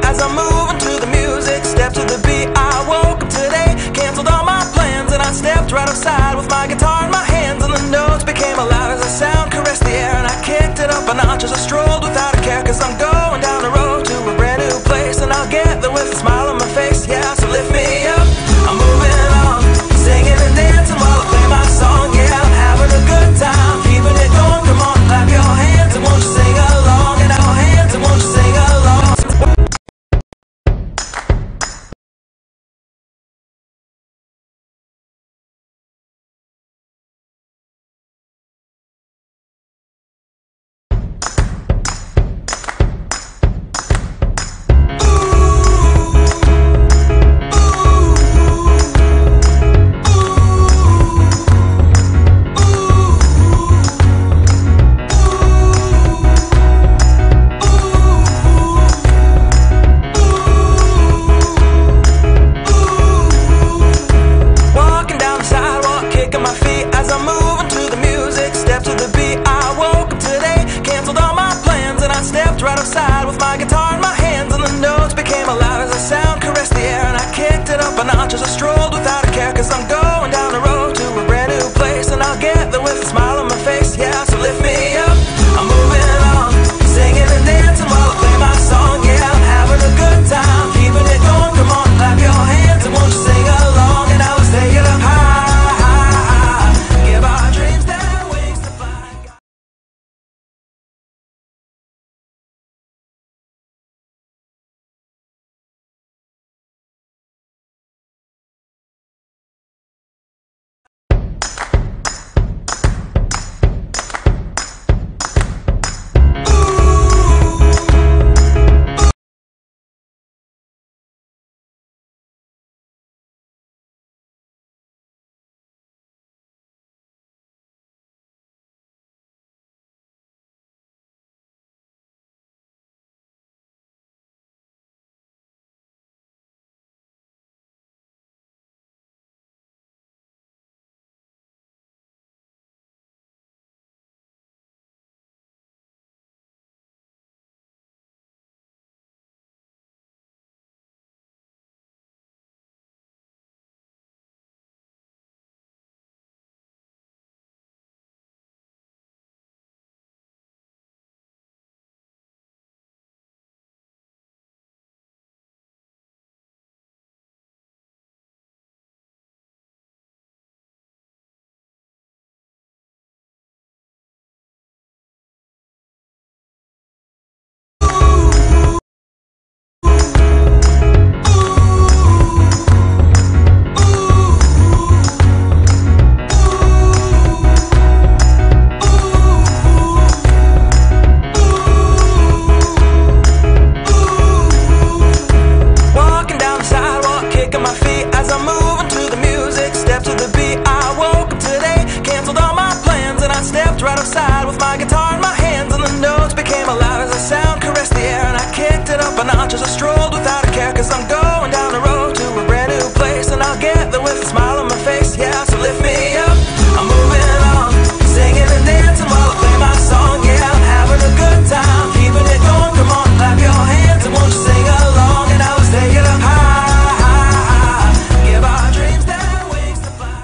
as I'm moving to the music. Step to the beat, I woke up today, canceled all my plans, and I stepped right outside with my guitar in my hands. And the notes became loud as the sound caressed the air, and I kicked it up a notch as I strolled without a care. Cause I'm going down the road to a brand new place, and I'll get there with a smile on my face. Yeah, so lift me up, I'm moving on, singing and dancing while I play my song. Yeah, I'm having a good time, keeping it going. Come on, clap your hands and won't you sing along, and our hands and won't you sing along. Right outside with my guitar in my hands, and the notes became loud as the sound caressed the air, and I kicked it up a notch as I strolled without a care. Cause I'm going down the road to a brand new place, and I'll get there with a smile on my face. Yeah, so lift me up, I'm moving on, singing and dancing while I play my song. Yeah, I'm having a good time, keeping it going. Come on, clap your hands and won't you sing along, and now let's take it up high, high, high. Give our dreams their wings to fly. Right outside with my guitar in my hands, and the notes became loud as the sound caressed the air, and I kicked it up a notch as I strolled without a care. Cause I'm going down the road to a brand new place, and I'll get there with a smile on my face. Yeah, so lift me up, I'm moving on, singing and dancing while I play my song. Yeah, I'm having a good time, keeping it going. Come on, clap your hands and won't you sing along, and now let's take it up high, high, high. Give our dreams their wings to fly.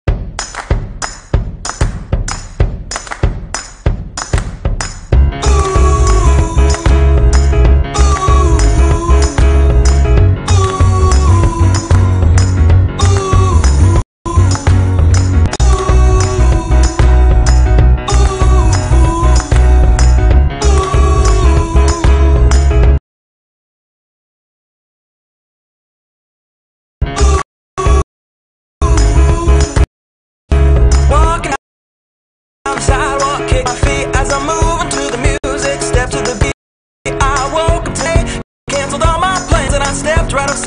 Sidewalk, kick my feet as I'm moving to the music. Step to the beat, I woke up today, canceled all my plans, and I stepped right outside.